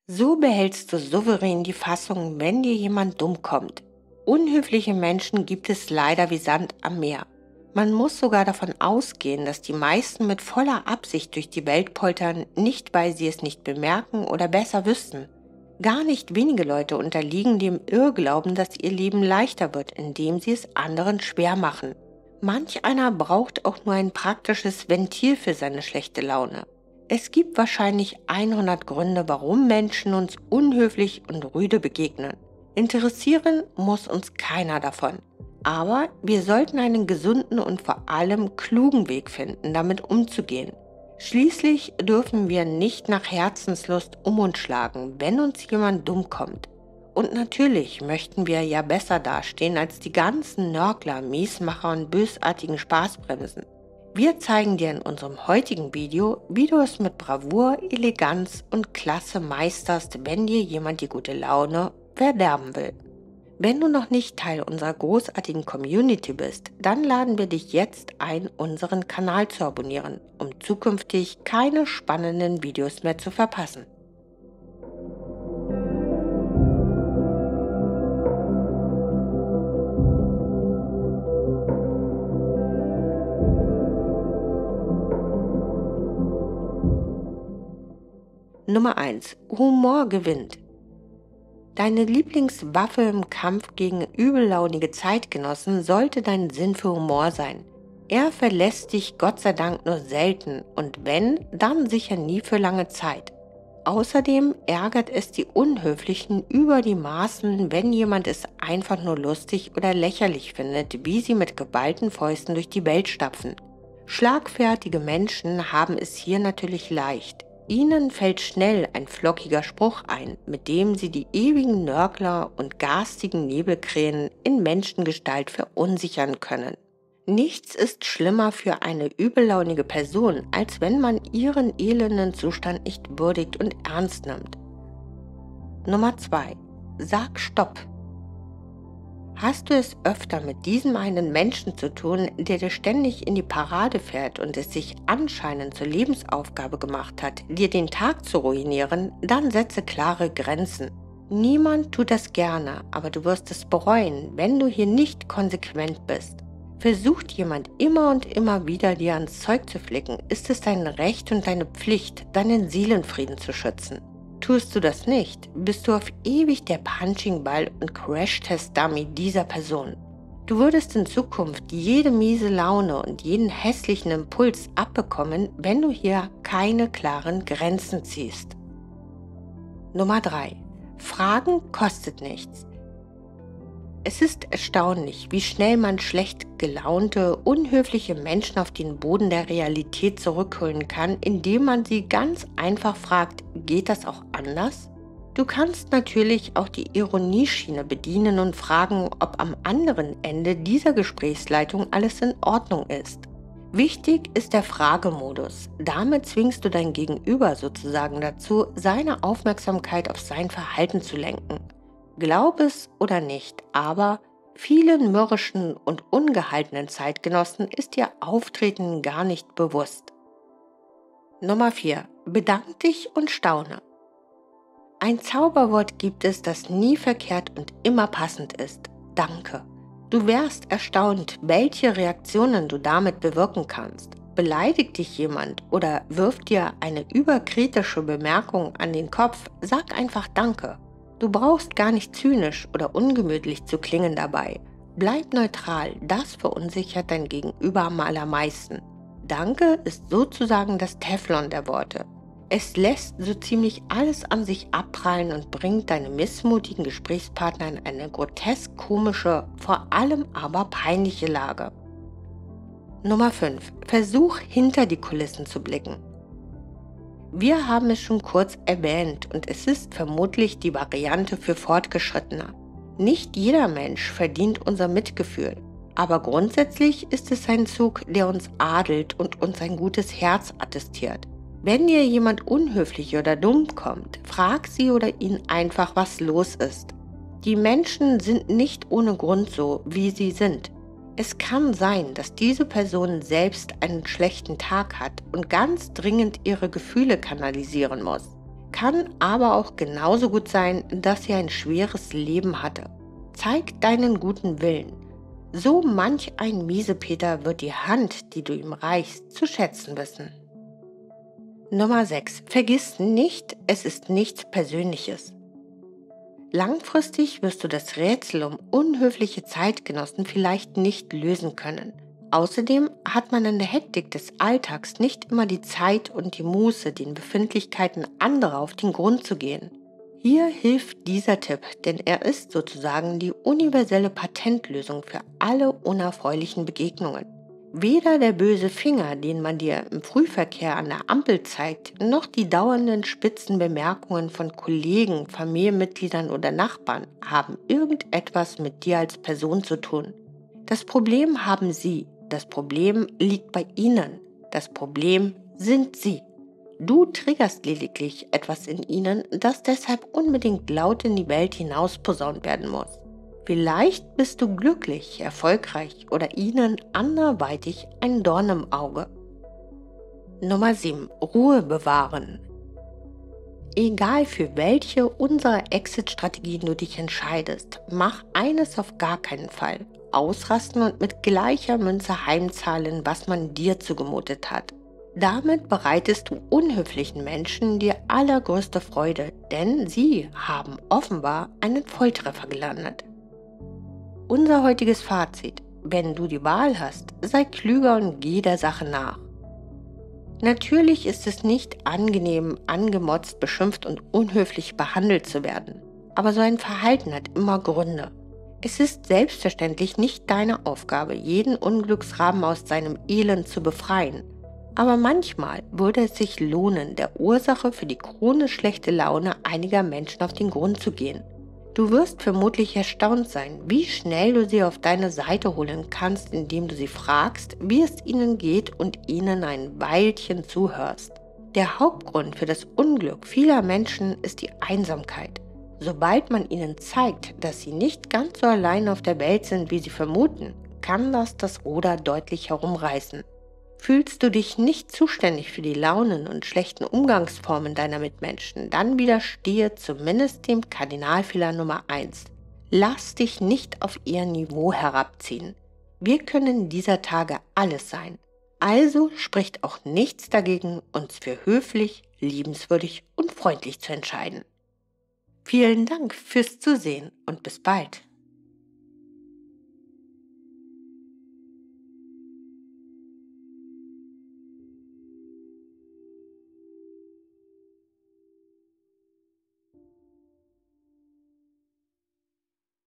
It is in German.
So behältst du souverän die Fassung, wenn dir jemand dumm kommt. Unhöfliche Menschen gibt es leider wie Sand am Meer. Man muss sogar davon ausgehen, dass die meisten mit voller Absicht durch die Welt poltern, nicht weil sie es nicht bemerken oder besser wüssten. Gar nicht wenige Leute unterliegen dem Irrglauben, dass ihr Leben leichter wird, indem sie es anderen schwer machen. Manch einer braucht auch nur ein praktisches Ventil für seine schlechte Laune. Es gibt wahrscheinlich 100 Gründe, warum Menschen uns unhöflich und rüde begegnen. Interessieren muss uns keiner davon. Aber wir sollten einen gesunden und vor allem klugen Weg finden, damit umzugehen. Schließlich dürfen wir nicht nach Herzenslust um uns schlagen, wenn uns jemand dumm kommt. Und natürlich möchten wir ja besser dastehen als die ganzen Nörgler, Miesmacher und bösartigen Spaßbremsen. Wir zeigen dir in unserem heutigen Video, wie du es mit Bravour, Eleganz und Klasse meisterst, wenn dir jemand die gute Laune verderben will. Wenn du noch nicht Teil unserer großartigen Community bist, dann laden wir dich jetzt ein, unseren Kanal zu abonnieren, um zukünftig keine spannenden Videos mehr zu verpassen. Nummer 1. Humor gewinnt. Deine Lieblingswaffe im Kampf gegen übellaunige Zeitgenossen sollte dein Sinn für Humor sein. Er verlässt dich Gott sei Dank nur selten und wenn, dann sicher nie für lange Zeit. Außerdem ärgert es die Unhöflichen über die Maßen, wenn jemand es einfach nur lustig oder lächerlich findet, wie sie mit geballten Fäusten durch die Welt stapfen. Schlagfertige Menschen haben es hier natürlich leicht. Ihnen fällt schnell ein flockiger Spruch ein, mit dem sie die ewigen Nörgler und garstigen Nebelkrähen in Menschengestalt verunsichern können. Nichts ist schlimmer für eine übellaunige Person, als wenn man ihren elenden Zustand nicht würdigt und ernst nimmt. Nummer 2. Sag Stopp. Hast du es öfter mit diesem einen Menschen zu tun, der dir ständig in die Parade fährt und es sich anscheinend zur Lebensaufgabe gemacht hat, dir den Tag zu ruinieren, dann setze klare Grenzen. Niemand tut das gerne, aber du wirst es bereuen, wenn du hier nicht konsequent bist. Versucht jemand immer und immer wieder dir ans Zeug zu flicken, ist es dein Recht und deine Pflicht, deinen Seelenfrieden zu schützen. Tust du das nicht, bist du auf ewig der Punching-Ball und Crash-Test-Dummy dieser Person. Du würdest in Zukunft jede miese Laune und jeden hässlichen Impuls abbekommen, wenn du hier keine klaren Grenzen ziehst. Nummer 3. Fragen kostet nichts. Es ist erstaunlich, wie schnell man schlecht gelaunte, unhöfliche Menschen auf den Boden der Realität zurückholen kann, indem man sie ganz einfach fragt, geht das auch anders? Du kannst natürlich auch die Ironieschiene bedienen und fragen, ob am anderen Ende dieser Gesprächsleitung alles in Ordnung ist. Wichtig ist der Fragemodus. Damit zwingst du dein Gegenüber sozusagen dazu, seine Aufmerksamkeit auf sein Verhalten zu lenken. Glaub es oder nicht, aber vielen mürrischen und ungehaltenen Zeitgenossen ist ihr Auftreten gar nicht bewusst. Nummer 4. Bedank dich und staune. Ein Zauberwort gibt es, das nie verkehrt und immer passend ist. Danke. Du wärst erstaunt, welche Reaktionen du damit bewirken kannst. Beleidigt dich jemand oder wirft dir eine überkritische Bemerkung an den Kopf, sag einfach Danke. Du brauchst gar nicht zynisch oder ungemütlich zu klingen dabei. Bleib neutral, das verunsichert dein Gegenüber am allermeisten. Danke ist sozusagen das Teflon der Worte. Es lässt so ziemlich alles an sich abprallen und bringt deine missmutigen Gesprächspartner in eine grotesk komische, vor allem aber peinliche Lage. Nummer 5. Versuch hinter die Kulissen zu blicken. Wir haben es schon kurz erwähnt und es ist vermutlich die Variante für Fortgeschrittene. Nicht jeder Mensch verdient unser Mitgefühl, aber grundsätzlich ist es ein Zug, der uns adelt und uns ein gutes Herz attestiert. Wenn dir jemand unhöflich oder dumm kommt, frag sie oder ihn einfach, was los ist. Die Menschen sind nicht ohne Grund so, wie sie sind. Es kann sein, dass diese Person selbst einen schlechten Tag hat und ganz dringend ihre Gefühle kanalisieren muss. Kann aber auch genauso gut sein, dass sie ein schweres Leben hatte. Zeig deinen guten Willen. So manch ein Miesepeter wird die Hand, die du ihm reichst, zu schätzen wissen. Nummer 6. Vergiss nicht, es ist nichts Persönliches. Langfristig wirst du das Rätsel um unhöfliche Zeitgenossen vielleicht nicht lösen können. Außerdem hat man in der Hektik des Alltags nicht immer die Zeit und die Muße, den Befindlichkeiten anderer auf den Grund zu gehen. Hier hilft dieser Tipp, denn er ist sozusagen die universelle Patentlösung für alle unerfreulichen Begegnungen. Weder der böse Finger, den man dir im Frühverkehr an der Ampel zeigt, noch die dauernden spitzen Bemerkungen von Kollegen, Familienmitgliedern oder Nachbarn haben irgendetwas mit dir als Person zu tun. Das Problem haben sie, das Problem liegt bei ihnen, das Problem sind sie. Du triggerst lediglich etwas in ihnen, das deshalb unbedingt laut in die Welt hinaus posaunt werden muss. Vielleicht bist du glücklich, erfolgreich oder ihnen anderweitig ein Dorn im Auge. Nummer 7. Ruhe bewahren. Egal für welche unserer Exit-Strategien du dich entscheidest, mach eines auf gar keinen Fall: ausrasten und mit gleicher Münze heimzahlen, was man dir zugemutet hat. Damit bereitest du unhöflichen Menschen die allergrößte Freude, denn sie haben offenbar einen Volltreffer gelandet. Unser heutiges Fazit: Wenn du die Wahl hast, sei klüger und geh der Sache nach. Natürlich ist es nicht angenehm, angemotzt, beschimpft und unhöflich behandelt zu werden. Aber so ein Verhalten hat immer Gründe. Es ist selbstverständlich nicht deine Aufgabe, jeden Unglücksraben aus seinem Elend zu befreien. Aber manchmal würde es sich lohnen, der Ursache für die chronisch schlechte Laune einiger Menschen auf den Grund zu gehen. Du wirst vermutlich erstaunt sein, wie schnell du sie auf deine Seite holen kannst, indem du sie fragst, wie es ihnen geht und ihnen ein Weilchen zuhörst. Der Hauptgrund für das Unglück vieler Menschen ist die Einsamkeit. Sobald man ihnen zeigt, dass sie nicht ganz so allein auf der Welt sind, wie sie vermuten, kann das Ruder deutlich herumreißen. Fühlst du dich nicht zuständig für die Launen und schlechten Umgangsformen deiner Mitmenschen, dann widerstehe zumindest dem Kardinalfehler Nummer 1. Lass dich nicht auf ihr Niveau herabziehen. Wir können dieser Tage alles sein. Also spricht auch nichts dagegen, uns für höflich, liebenswürdig und freundlich zu entscheiden. Vielen Dank fürs Zusehen und bis bald.